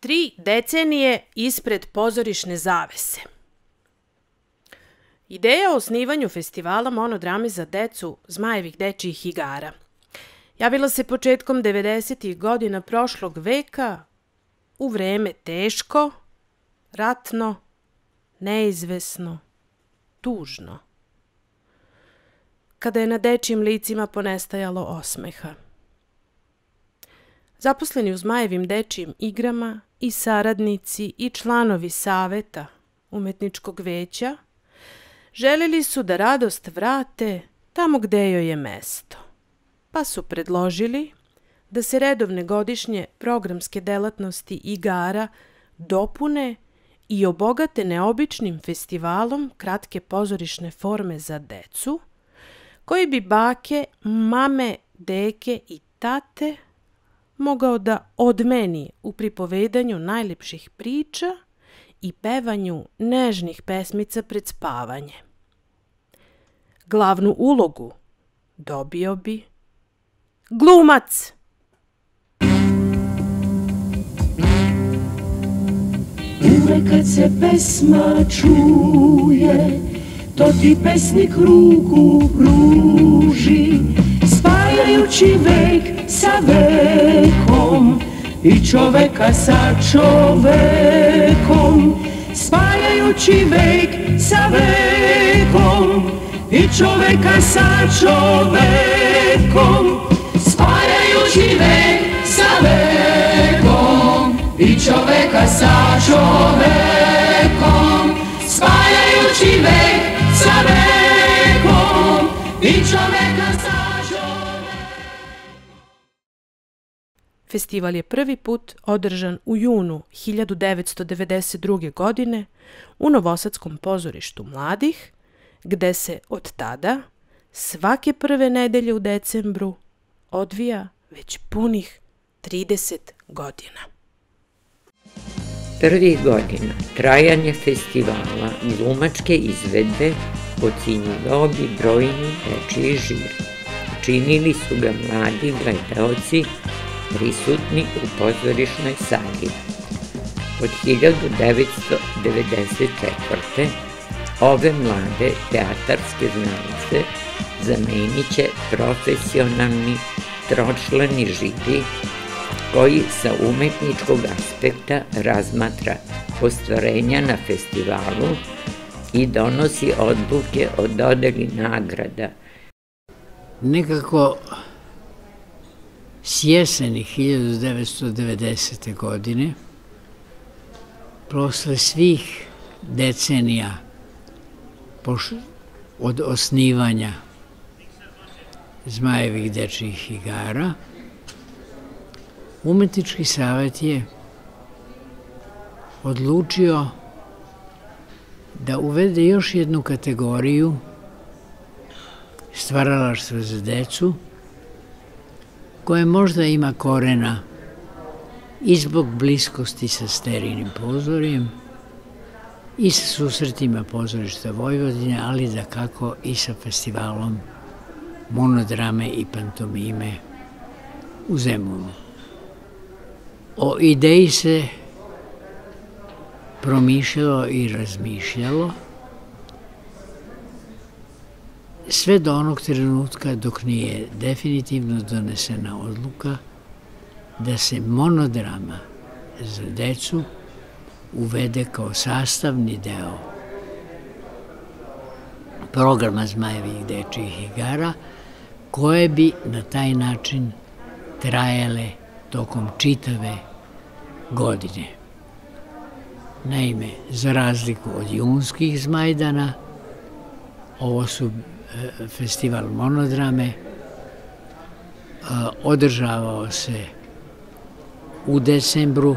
3 decenije ispred pozorišne zavese. Ideja o osnivanju festivala monodrame za decu Zmajevih dečijih igara javila se početkom 90. godina prošlog veka u vreme teško, ratno, neizvesno, tužno, kada je na dečijim licima ponestajalo osmeha. Zaposleni u Zmajevim dečijim igrama i saradnici i članovi saveta umetničkog veća želeli su da radost vrate tamo gde joj je mesto, pa su predložili da se redovne godišnje programske delatnosti igara dopune i obogate neobičnim festivalom kratke pozorišne forme za decu, koji bi bake, mame, deke i tate mogao da odmeni u pripovedanju najlepših priča i pevanju nežnih pesmica pred spavanje. Glavnu ulogu dobio bi glumac. Uvek kad se pesma čuje, to ti pesnik ruku pruži, spajajući vek sa vekom i čoveka sa čovekom, spajajući vek sa vekom i čoveka sa čovekom, spajajući vek sa vekom i čoveka sa čovekom, spajajući vek sa vekom i čoveka sa čovekom. Festival je prvi put održan u junu 1992. godine u Novosadskom pozorištu mladih, gde se od tada svake prve nedelje u decembru odvija već punih 30 godina. Prvih godina trajanja festivala glumačke izvedbe ocenjivao bi brojni dečiji žiri. Činili su ga mladi gledaoci prisutni u pozorišnoj sali. Od 1994. ove mlade teatarske znance zamenit će profesionalni tročlani žiri koji sa umetničkog aspekta razmatra ostvarenja na festivalu i donosi odluke o dodeli nagrada. Nekako s jeseni 1990. godine, posle svih decenija od osnivanja Zmajevih dečijih igara, Umetnički savet je odlučio da uvede još jednu kategoriju stvaralaštva za decu, koje možda ima korena i zbog bliskosti sa Sterinim pozorijem i sa susretima pozorišta Vojvodine, ali dakako i sa festivalom monodrame i pantomime u Zemunu. O ideji se promišljalo i razmišljalo sve do onog trenutka dok nije definitivno donesena odluka da se monodrama za decu uvede kao sastavni deo programa Zmajevih dečijih igara, koje bi na taj način trajale tokom čitave godine. Naime, za razliku od junskih Zmajdana, ovo su festival monodrame, održavao se u decembru,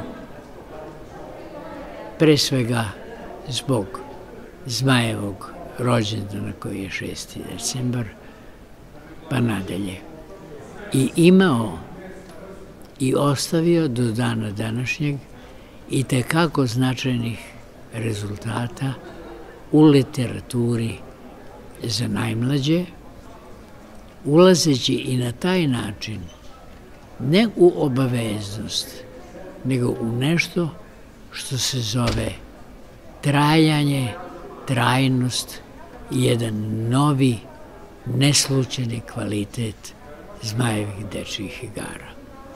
pre svega zbog Zmajevog rođendana koji je 6. decembar, pa nadalje. I imao i ostavio do dana današnjeg i tekako značajnih rezultata u literaturi za najmlađe, ulazeći i na taj način ne u obaveznost, nego u nešto što se zove trajanje, trajnost i jedan novi, neslučajni kvalitet Zmajevih dečijih igara.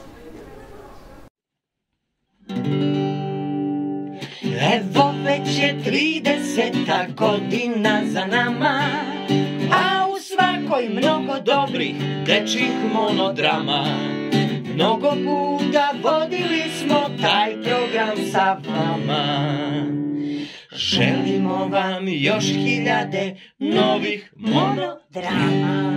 Evo već je 30. godina za nama, a u svakoj mnogo dobrih dečjih monodrama. Mnogo puta vodili smo taj program sa vama. Želimo vam još 1000 novih monodrama.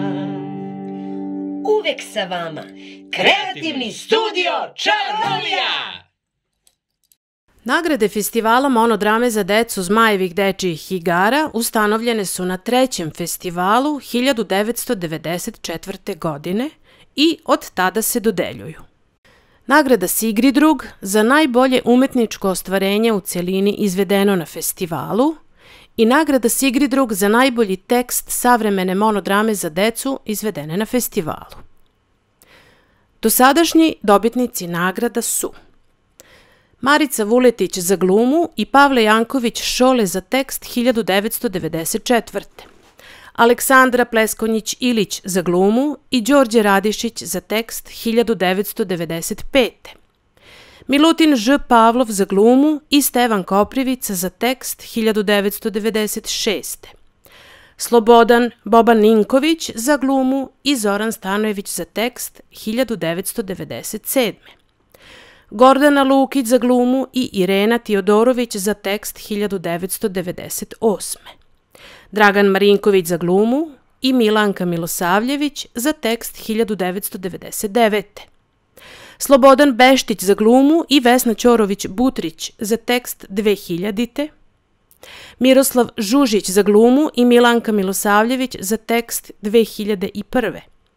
Uvek sa vama. Kreativni studio Čarolija! Nagrade festivala monodrame za decu Zmajevih dečijih igara ustanovljene su na 3. festivalu 1994. godine i od tada se dodeljuju. Nagrada Sigridrug za najbolje umetničko ostvarenje u celini izvedeno na festivalu i nagrada Sigridrug za najbolji tekst savremene monodrame za decu izvedene na festivalu. Dosadašnji dobitnici nagrada su Marica Vuletić za glumu i Pavle Janković Šole za tekst 1994. Aleksandra Pleskonjić-Ilić za glumu i Đorđe Radišić za tekst 1995. Milutin Ž. Pavlov za glumu i Stevan Koprivica za tekst 1996. Slobodan Boban Ninković za glumu i Zoran Stanojević za tekst 1997. Gordana Lukić za glumu i Irena Tiodorović za tekst 1998. Dragan Marinković za glumu i Milanka Milosavljević za tekst 1999. Slobodan Beštić za glumu i Vesna Ćorović-Butrić za tekst 2000. Miroslav Žužić za glumu i Milanka Milosavljević za tekst 2001.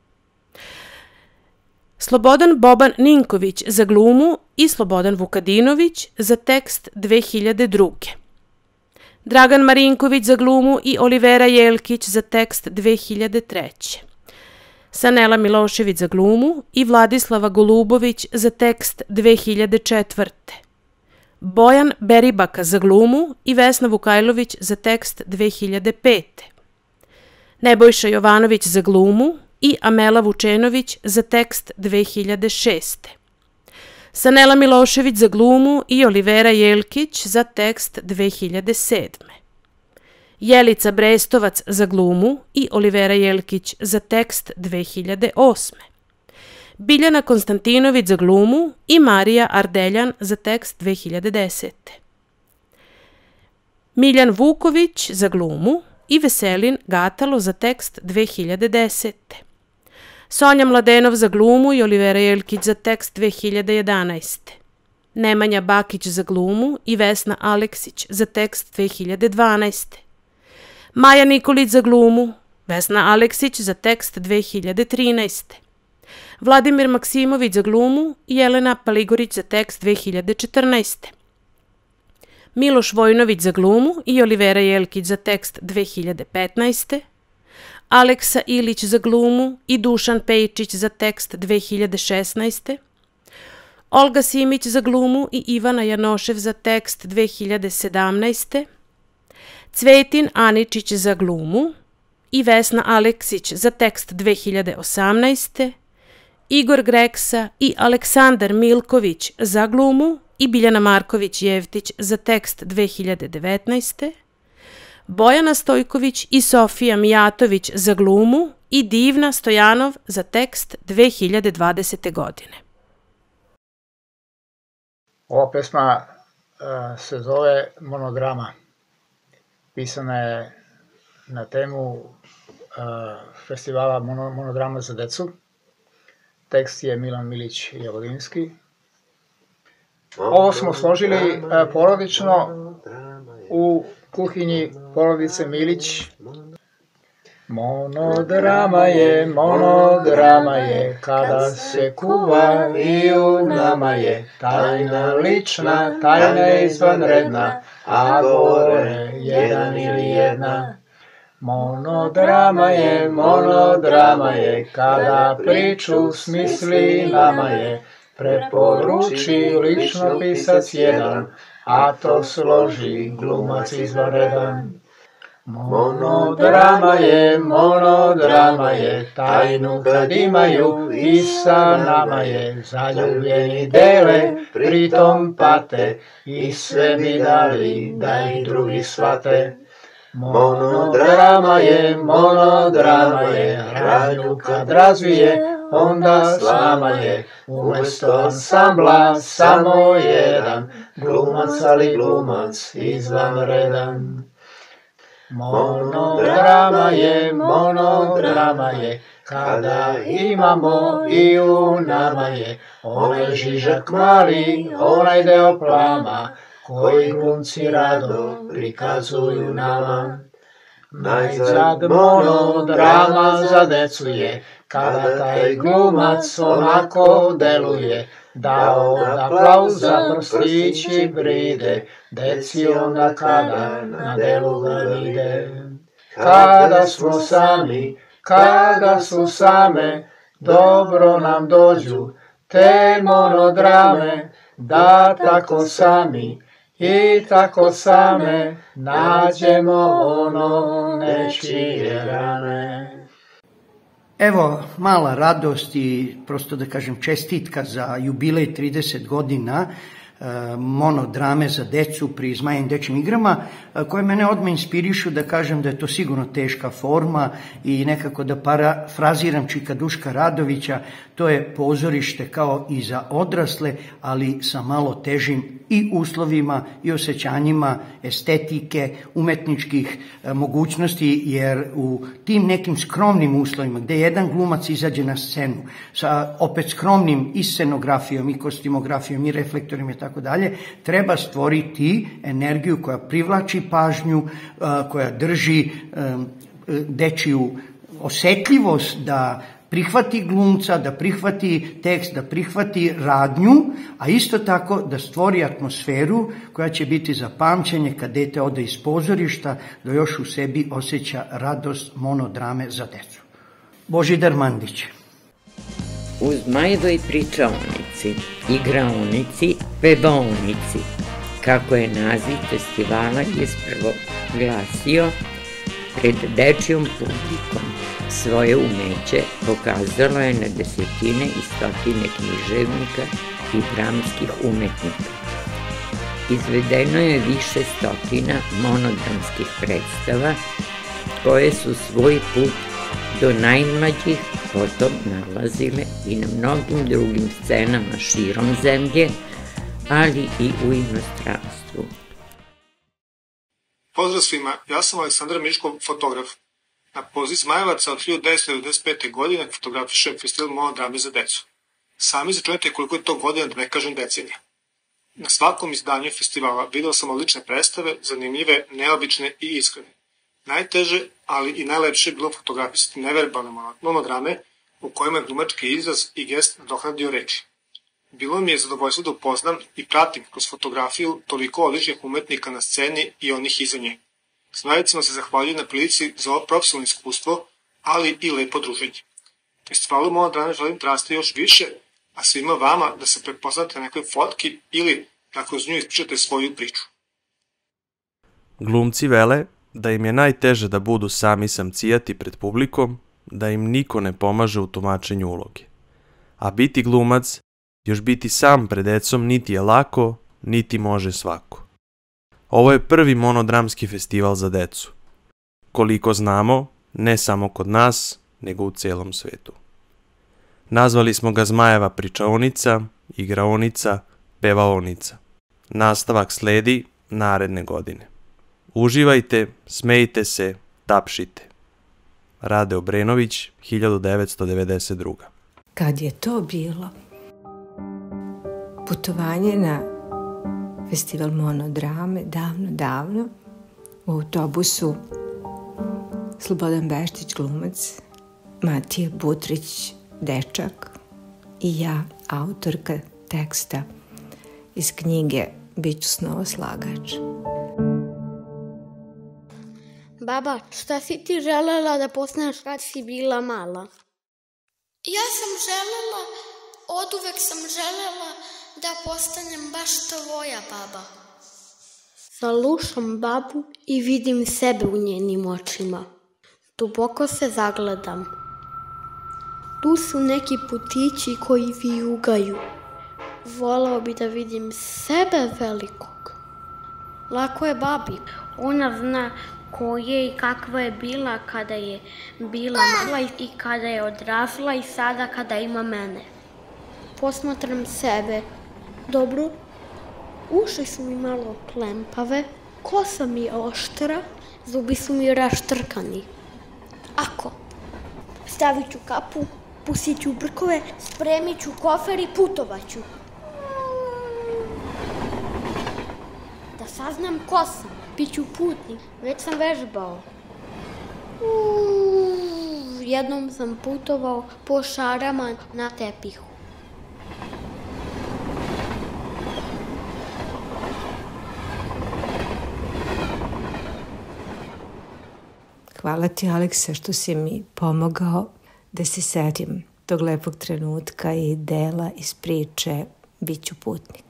Slobodan Boban Ninković za glumu i Slobodan Vukadinović za tekst 2002. Dragan Marinković za glumu i Olivera Jelkić za tekst 2003. Sanela Milošević za glumu i Vladislava Golubović za tekst 2004. Bojan Beribaka za glumu i Vesna Vukajlović za tekst 2005. Nebojša Jovanović za glumu i Amela Vučenović za tekst 2006. Sanela Milošević za glumu i Olivera Jelkić za tekst 2007. Jelica Brestovac za glumu i Olivera Jelkić za tekst 2008. Biljana Konstantinović za glumu i Marija Ardeljan za tekst 2010. Miljan Vuković za glumu i Veselin Gatalo za tekst 2010. Sonja Mladenov za glumu i Olivera Jelkić za tekst 2011. Nemanja Bakić za glumu i Vesna Aleksić za tekst 2012. Maja Nikolić za glumu, Vesna Aleksić za tekst 2013. Vladimir Maksimović za glumu i Jelena Paligorić za tekst 2014. Miloš Vojnović za glumu i Olivera Jelkić za tekst 2015. Aleksa Ilić za glumu i Dušan Pejčić za tekst 2016. Olga Simić za glumu i Ivana Janošev za tekst 2017. Cvetin Aničić za glumu i Vesna Aleksić za tekst 2018. Igor Greksa i Aleksandar Milković za glumu i Biljana Marković-Jevtić za tekst 2019. Bojana Stojković i Sofija Mijatović za glumu i Divna Stojanov za tekst 2020. godine. Ova pesma se zove Monodrama. Pisana je na temu festivala Monodrama za decu. Tekst je Milan Milić Jagodinski. Ovo smo složili porodično u kuhinji porodice Milić. Monodrama je, kada se kuva i u nama je. Tajna lična, tajna izvanredna, a gore jedan ili jedna. Monodrama je, kada priču smisli nama je. Preporuči lično pisac jedan, a to složi glumac izvanredan. Monodrama je, tajnu kad imaju i sa nama je. Zaljubljeni dele, pritom pate, i sve bi dali da ih drugi shvate. Monodrama je, radnju kad razvije, onda s nama je. Umesto ansambla samo jedan, glumac ali glumac izvanredan. Monodrama je, kada imamo i u nama je. Onaj žižak mali, onaj deo plama, koji glumci rado prikazuju nama. Najzad monodrama za decu je, kada taj glumac onako deluje, da od aplauza prstići bride, deci onda kada na delu ga vide. Kada su same, dobro nam dođu te monodrame, da tako sami i tako same nađemo ono nečije rane. Evo, mala radost i prosto da kažem čestitka za jubilej 30 godina monodrame za decu pri Zmajevim dečijim igrama, koje mene odmah inspirišu da kažem da je to sigurno teška forma i nekako da parafraziram Čika Duška Radovića, to je pozorište kao i za odrasle, ali sa malo težim i uslovima i osjećanjima estetike, umetničkih mogućnosti, jer u tim nekim skromnim uslovima gde jedan glumac izađe na scenu sa opet skromnim i scenografijom i kostimografijom i reflektorima i tako dalje, treba stvoriti energiju koja privlači pažnju, koja drži dečiju osetljivost da prihvati glumca, da prihvati tekst, da prihvati radnju, a isto tako da stvori atmosferu koja će biti za pamćenje kad dete ode iz pozorišta, da još u sebi osjeća radost monodrame za decu. Božidar Mandić. U Zmajevoj pričaonici, igraonici, pevaonici, kako je naziv festivala ispravo glasio, pred dečijom publikom svoje umeće pokazalo je na desetine i stotine književnika i dramskih umetnika. Izvedeno je više stotina monodramskih predstava koje su svoj put do najmlađih potom nalazile i na mnogim drugim scenama širom zemlje, ali i u inostranstvu. Pozdrav svima, ja sam Aleksandar Miškov, fotograf. Na poziv Zmajevaca od 1995. godine fotografišem festival monodrame za decu. Sami začunite koliko je to godina, da ne kažem decenija. Na svakom izdanju festivala video sam odlične predstave, zanimljive, neobične i iskrene. Najteže, ali i najlepše je bilo fotografisati neverbalne monodrame u kojima je glumački izraz i gest nadoknadio reči. Bilo mi je zadovoljstvo da upoznam i pratim kroz fotografiju toliko odličnih umetnika na sceni i onih iza nje. Zmajevcima se zahvaljuju na prilici za ovo profesionalno iskustvo, ali i lepo druženje. Festivalu monodrame želim da raste još više, a svima vama da se prepoznate na nekoj fotki ili da kroz nju ispričate svoju priču. Glumci vele da im je najteže da budu sami samcijati pred publikom, da im niko ne pomaže u tumačenju uloge. A biti glumac, još biti sam pred decom niti je lako, niti može svako. Ovo je prvi monodramski festival za decu. Koliko znamo, ne samo kod nas, nego u celom svetu. Nazvali smo ga Zmajeva pričaonica, igraonica, pevaonica. Nastavak sledi naredne godine. Uživajte, smejte se, tapšite. Rade Obrenović, 1992. Kad je to bilo? Putovanje na festival monodrame, davno, u autobusu Slobodan Beštić, glumac, Matija Butrić, dečak i ja, autorka teksta iz knjige Biću snovoslagač. Baba, šta si ti želela da postaneš kad si bila mala? Ja sam želela, oduvek sam želela da postanem baš tvoja baba. Slušam babu i vidim sebe u njenim očima. Duboko se zagledam. Tu su neki putići koji vijugaju. Volao bi da vidim sebe velikog. Lako je babi. Ona zna ko je i kakva je bila kada je bila mala i kada je odrasla i sada kada ima mene. Posmatram sebe. Dobro, uši su mi malo klempave, kosa mi je oštra, zubi su mi raštrkani. Ako, stavit ću kapu, pustit ću brkove, spremit ću kofer i putovaću. Da saznam ko sam, bit ću putnik, već sam vežbao. Jednom sam putovao po šarama na tepihu. Hvala ti, Aleksa, što si mi pomogao da se setim tog lepog trenutka i dela iz priče Biću putnik.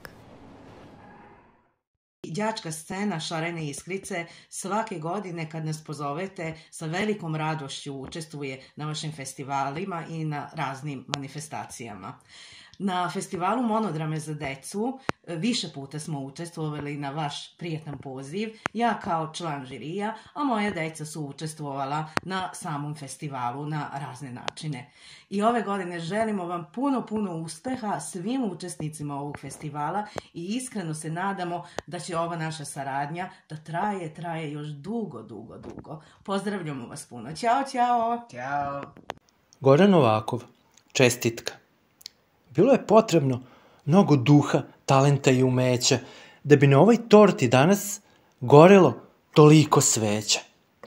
Đačka scena Šarene iskrice svake godine kad nas pozovete sa velikom radošću učestvuje na vašim festivalima i na raznim manifestacijama. Na festivalu Monodrame za decu više puta smo učestvovali na vaš prijetan poziv, ja kao član žirija, a moja deca su učestvovala na samom festivalu na razne načine. I ove godine želimo vam puno uspeha svim učesnicima ovog festivala i iskreno se nadamo da će ova naša saradnja da traje još dugo. Pozdravljamo vas puno. Ćao! Ćao! Goran Novakov, čestitka. Bilo je potrebno mnogo duha, talenta i umeća da bi na ovoj torti danas gorelo toliko sveća.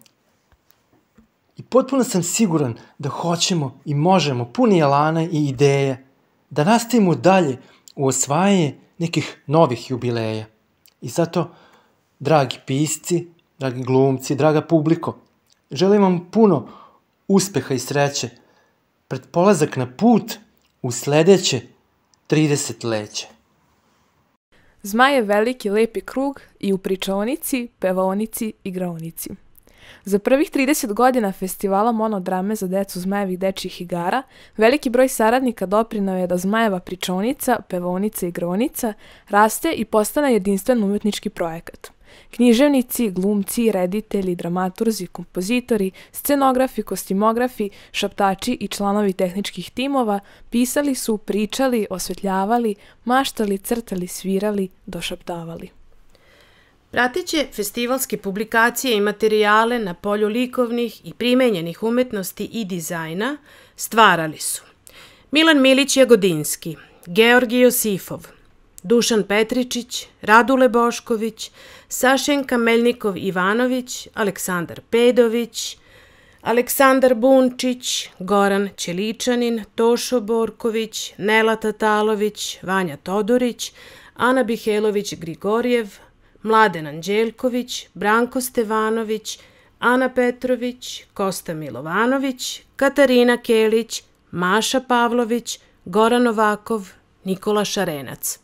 I potpuno sam siguran da hoćemo i možemo puni elana i ideje da nastavimo dalje u osvajanje nekih novih jubileja. I zato, dragi pisci, dragi glumci, draga publiko, želim vam puno uspeha i sreće pred polazak na put u sledeće 30 leća. Zmaj je veliki lepi krug i u pričaonici, pevaonici, igraonici. Za prvih 30 godina festivala Monodrame za decu Zmajevih dečjih igara, veliki broj saradnika doprineo je da Zmajeva pričaonica, pevaonica i igraonica raste i postane jedinstven umetnički projekat. Književnici, glumci, reditelji, dramaturzi, kompozitori, scenografi, kostimografi, šaptači i članovi tehničkih timova pisali su, pričali, osvetljavali, maštali, crtali, svirali, došaptavali. Prateće festivalske publikacije i materijale na polju likovnih i primenjenih umetnosti i dizajna stvarali su Milan Milić Jagodinski, Georgij Josifov, Dušan Petričić, Radule Bošković, Sašenka Meljnikov-Ivanović, Aleksandar Pedović, Aleksandar Bunčić, Goran Ćeličanin, Tošo Borković, Nela Tatalović, Vanja Todorić, Ana Bihajlović-Grigorjev, Mladen Anđelković, Branko Stevanović, Ana Petrović, Kosta Milovanović, Katarina Kelić, Maša Pavlović, Goran Novakov, Nikola Šarenac.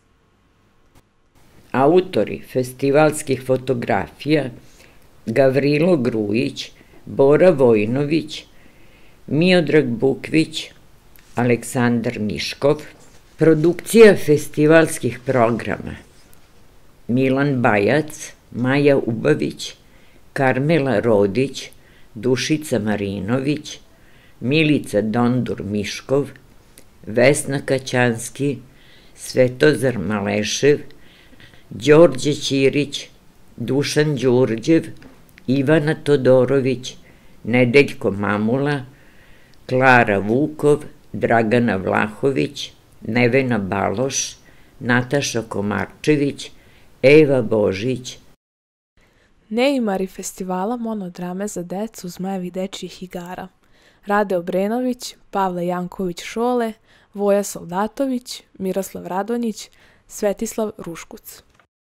Autori festivalskih fotografija Gavrilo Grujić, Bora Vojnović, Miodrag Bukvić, Aleksandar Miškov. Produkcija festivalskih programa Milan Bajac, Maja Ubavić, Karmela Rodić, Dušica Marinović, Milica Dondur-Miškov, Vesna Kaćanski, Svetozar Malešev, Đorđe Ćirić, Dušan Đurđev, Ivana Todorović, Nedeljko Mamula, Klara Vukov, Dragana Vlahović, Nevena Baloš, Nataša Komarčević, Eva Božić. Neimari festivala Monodrame za decu Zmajevih dečjih igara Rade Obrenović, Pavle Janković-Šole, Voja Soldatović, Miroslav Radonjić, Svetislav Ruškuc.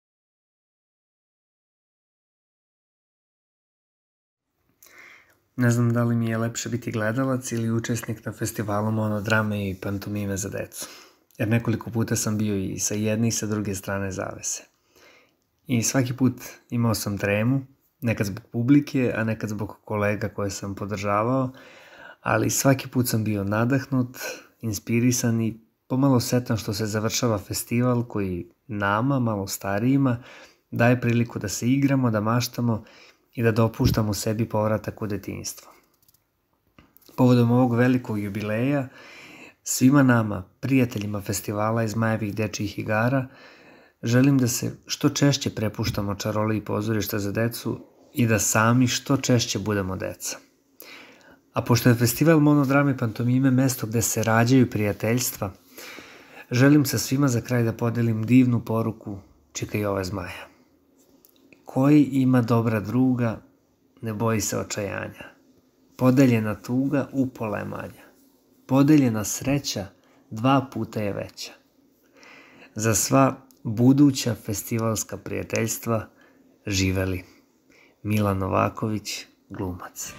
Ne znam da li mi je lepše biti gledalac ili učesnik na festivalu Monodrame i pantomime za decu, jer nekoliko puta sam bio i sa jedne i sa druge strane zavese. I svaki put imao sam tremu, nekad zbog publike, a nekad zbog kolega koje sam podržavao, ali svaki put sam bio nadahnut, inspirisan i pomalo setan što se završava festival koji nama, malo starijima, daje priliku da se igramo, da maštamo i da dopuštamo sebi povratak u detinjstvo. Povodom ovog velikog jubileja, svima nama, prijateljima festivala iz Zmajevih dečijih igara, želim da se što češće prepuštamo čaroliji pozorišta za decu i da sami što češće budemo deca. A pošto je festival monodrame i pantomime mesto gde se rađaju prijateljstva, želim sa svima za kraj da podelim divnu poruku Čika Jove Zmaja. Koji ima dobra druga, ne boji se očajanja. Podeljena tuga upola je manja. Podeljena sreća 2 puta je veća. Za sva buduća festivalska prijateljstva živeli. Milan Novaković, glumac.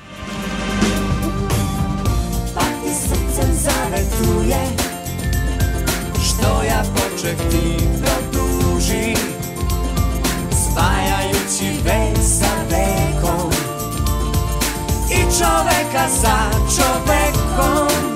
Pa ti srcem zavetuje, što ja poček ti produži, spajajući vek sa vekom i čoveka sa čovekom.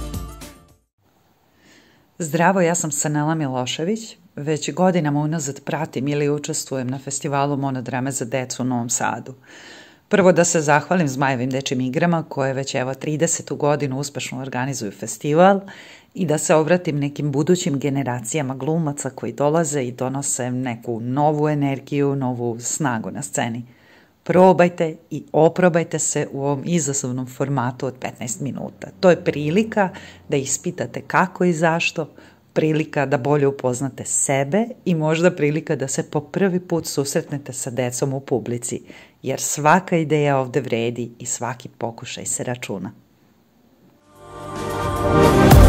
Zdravo, ja sam Sanela Milošević. Već godinama unazad pratim ili učestvujem na festivalu monodrame za decu u Novom Sadu. Prvo da se zahvalim Zmajevim dečijim igrama koje već 30. godinu uspešno organizuju festival i da se obratim nekim budućim generacijama glumaca koji dolaze i donose neku novu energiju, novu snagu na sceni. Probajte i oprobajte se u ovom izazovnom formatu od 15 minuta. To je prilika da ispitate kako i zašto, prilika da bolje upoznate sebe i možda prilika da se po prvi put susretnete sa decom u publici, jer svaka ideja ovde vredi i svaki pokušaj se računa.